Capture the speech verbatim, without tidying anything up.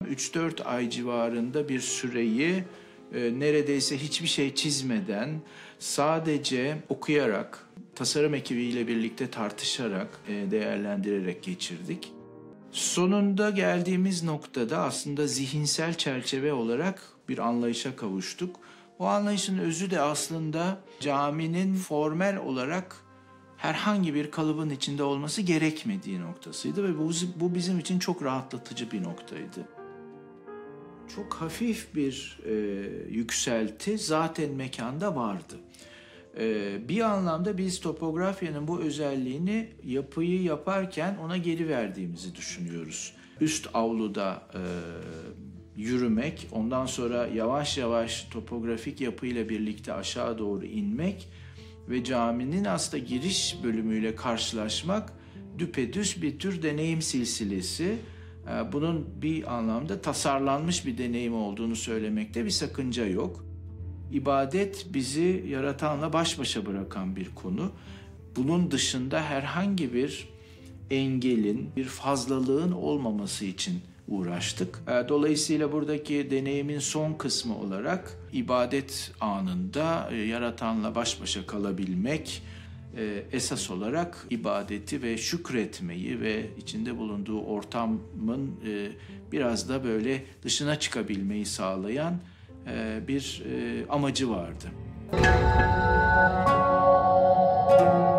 üç dört ay civarında bir süreyi e, neredeyse hiçbir şey çizmeden, sadece okuyarak, tasarım ekibiyle birlikte tartışarak, e, değerlendirerek geçirdik. Sonunda geldiğimiz noktada aslında zihinsel çerçeve olarak bir anlayışa kavuştuk. O anlayışın özü de aslında caminin formel olarak herhangi bir kalıbın içinde olması gerekmediği noktasıydı ve bu, bu bizim için çok rahatlatıcı bir noktaydı. Çok hafif bir e, yükselti zaten mekanda vardı. E, bir anlamda biz topografyanın bu özelliğini yapıyı yaparken ona geri verdiğimizi düşünüyoruz. Üst avluda e, yürümek, ondan sonra yavaş yavaş topografik yapıyla birlikte aşağı doğru inmek ve caminin aslında giriş bölümüyle karşılaşmak düpedüz bir tür deneyim silsilesi. Bunun bir anlamda tasarlanmış bir deneyim olduğunu söylemekte bir sakınca yok. İbadet bizi yaratanla baş başa bırakan bir konu. Bunun dışında herhangi bir engelin, bir fazlalığın olmaması için uğraştık. Dolayısıyla buradaki deneyimin son kısmı olarak ibadet anında yaratanla baş başa kalabilmek, esas olarak ibadeti ve şükretmeyi ve içinde bulunduğu ortamın biraz da böyle dışına çıkabilmeyi sağlayan bir amacı vardı.